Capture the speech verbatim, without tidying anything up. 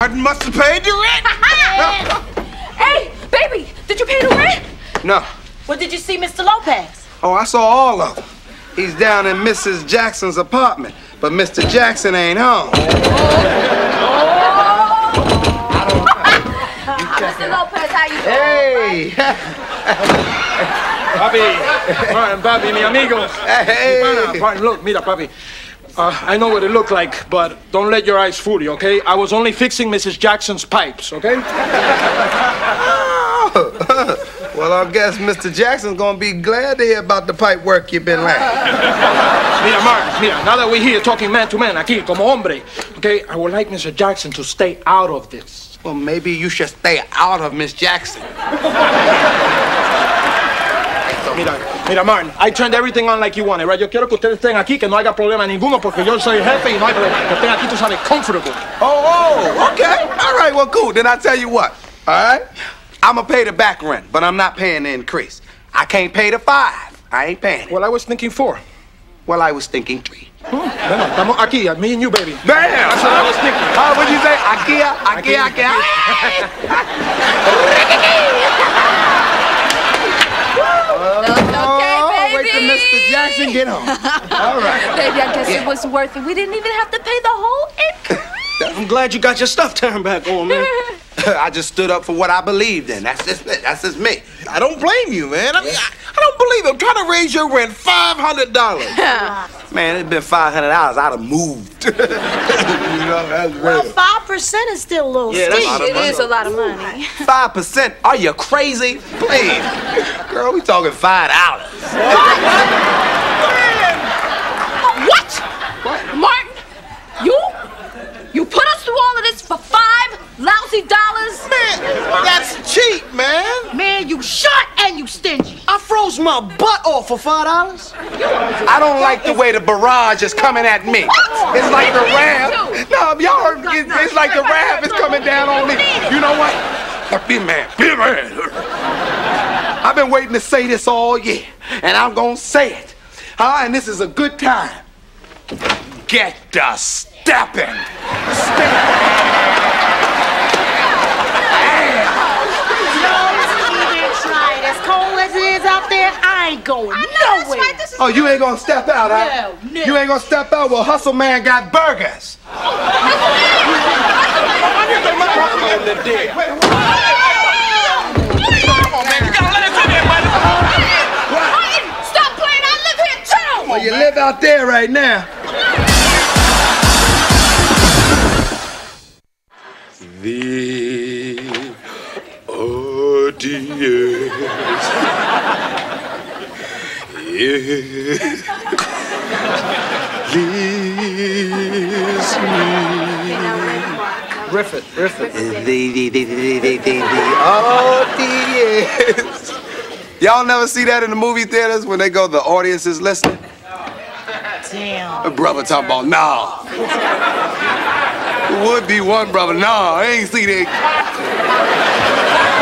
Martin must have paid the rent. Hey, baby, did you pay the rent? No. Well, did you see Mister Lopez? Oh, I saw all of them. He's down in Missus Jackson's apartment, but Mister Jackson ain't home. Mister Lopez, how you Hey! doing? Papi, Martin, papi, mi amigo. Hey! Martin, Martin, look, mira, papi. Uh, I know what it looked like, but don't let your eyes fool you, okay? I was only fixing Missus Jackson's pipes, okay? Well, I guess Mister Jackson's gonna be glad to hear about the pipe work you've been laying. Mira, Martin, mira, now that we're here talking man to man, aquí, como hombre, okay, I would like Mister Jackson to stay out of this. Well, maybe you should stay out of Miss Jackson. Mira, mira, Martin, I turned everything on like you wanted, right? Yo quiero que ustedes estén aquí, que no haya problema ninguno, porque yo soy el jefe y no hay problema. Que estén aquí, tú sabes, comfortable. Oh, oh, okay. All right, well, cool. Then I tell you what, all right? I'm gonna pay the back rent, but I'm not paying the increase. I can't pay the five. I ain't paying it. Well, I was thinking four. Well, I was thinking three. Hmm? Bueno, estamos aquí, me and you, baby. Damn! That's what I was thinking. Oh, what'd you say? Ikea, Ikea, Ikea. Okay, baby. Wait till Mister Jackson get home. All right. Baby, I guess Yeah. it was worth it. We didn't even have to pay the whole increase. I'm glad you got your stuff turned back on, man. I just stood up for what I believed in. That's just it. That's just me. I don't blame you, man. I mean, I, I don't believe it. I'm trying to raise your rent five hundred dollars. Man, it's been five hundred dollars. I'd have moved. You know, that's Well, real. five percent is still a little Yeah, that's steep. a lot of It money. is a lot of money. Five percent? Are you crazy? Please, girl, we talking five dollars. What? Martin, you? You put us through all of this for five lousy dollars? Man, that's cheap, man. Man, you short and you stingy. I froze my butt off for five dollars. I don't like the way the barrage is coming at me. It's like the raft. No, y'all heard, it's, it's like the raft is coming down on me. You know what? Be a man. Be a man. I've been waiting to say this all year, and I'm gonna say it. Huh? And this is a good time. Get the stepping. As cold as it is out there, I ain't going nowhere. Oh, you ain't gonna step out, huh? No, no. You ain't gonna step out? Well, Hustle Man got burgers. Stop playing, I live here too! Well, you live out there right now. The audience is listening. Riff it, riff it. The, the, the, the, the, the, the audience. Y'all never see that in the movie theaters when they go, the audience is listening? Damn. A brother talking about, nah. Would be one brother, nah, I ain't see that.